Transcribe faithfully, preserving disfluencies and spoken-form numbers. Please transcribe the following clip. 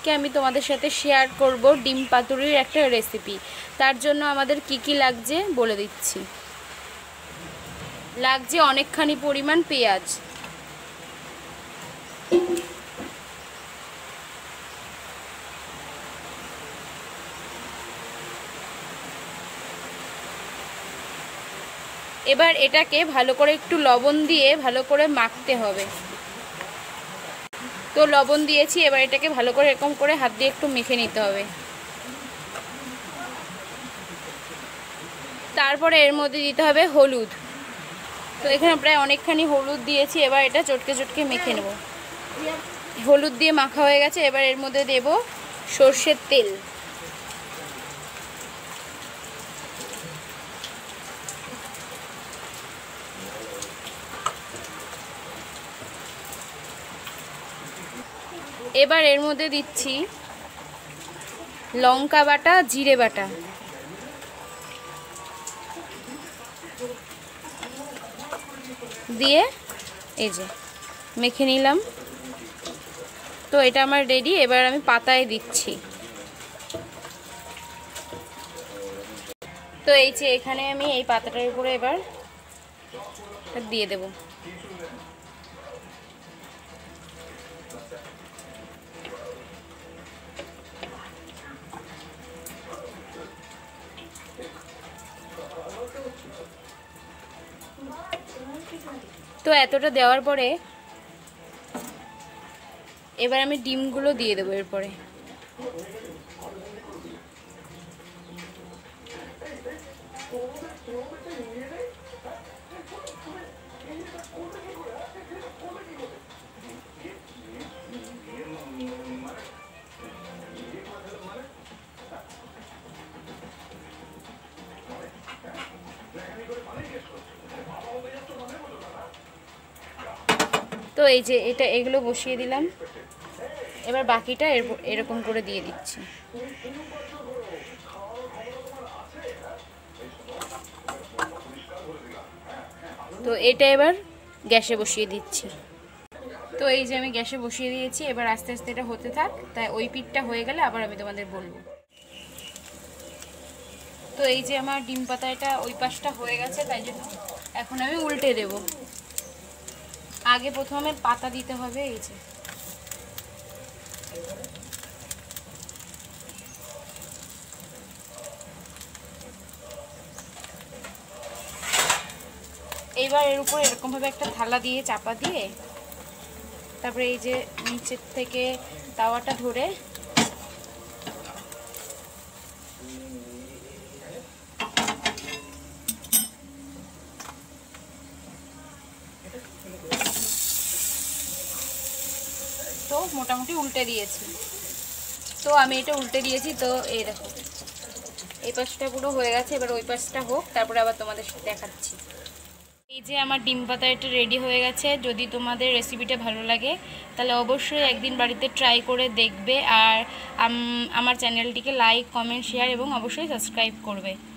আজকে আমি তোমাদের সাথে শেয়ার করব ডিম পাতুরির একটা রেসিপি। তার জন্য আমাদের কি কি লাগছে বলে দিচ্ছি। লাগছে অনেকখানি পরিমাণ পেঁয়াজ, এবার এটাকে ভালো করে একটু লবণ দিয়ে ভালো করে মাখতে হবে। তো লবণ দিয়েছি, এবার এটাকে ভালো করে এরকম করে হাত দিয়ে একটু মেখে নিতে হবে। তারপরে এর মধ্যে দিতে হবে হলুদ। তো এখানে প্রায় অনেকখানি হলুদ দিয়েছি, এবার এটা চটকে চটকে মেখে নেব। হলুদ দিয়ে মাখা হয়ে গেছে, এবার এর মধ্যে দেব সর্ষের তেল। এবার এর মধ্যে দিচ্ছি লঙ্কা বাটা, জিরে বাটা, দিয়ে এই যে মেখে নিলাম। তো এটা আমার রেডি। এবার আমি পাতায় দিচ্ছি। তো এই যে এখানে আমি এই পাতাটার উপরে এবার দিয়ে দেব। তো এতটা দেওয়ার পরে এবার আমি ডিমগুলো দিয়ে দেবো এরপরে। তো এই যে এটা এগুলো বসিয়ে দিলাম, এবার বাকিটা এরকম করে দিয়ে দিচ্ছি। তো এটা এবার গ্যাসে বসিয়ে দিচ্ছি। তো এই যে আমি গ্যাসে বসিয়ে দিয়েছি, এবার আস্তে আস্তে এটা হতে থাক। তাই ওই পিঠটা হয়ে গেলে আবার আমি তোমাদের বলবো। তো এই যে আমার ডিম পাতাটা ওই পাশটা হয়ে গেছে, তাই জন্য এখন আমি উল্টে দেব। আগে প্রথমে পাতা দিতে হবে। এই যে এইবার এর উপর এরকমভাবে একটা থালা দিয়ে চাপা দিয়ে তারপরে এই যে নিচের থেকে তাওয়াটা ধরে তো মোটামুটি উল্টে দিয়েছি। তো আমি এটা উল্টে দিয়েছি। তো এই দেখো এই পাশটা পুরো হয়ে গেছে, এবার ওই পাশটা হোক, তারপরে আবার তোমাদের সাথে দেখাচ্ছি। এই যে আমার ডিম পাতা এটা রেডি হয়ে গেছে। যদি তোমাদের রেসিপিটা ভালো লাগে তাহলে অবশ্যই একদিন বাড়িতে ট্রাই করে দেখবে। আর আমার চ্যানেলটিকে লাইক, কমেন্ট, শেয়ার এবং অবশ্যই সাবস্ক্রাইব করবে।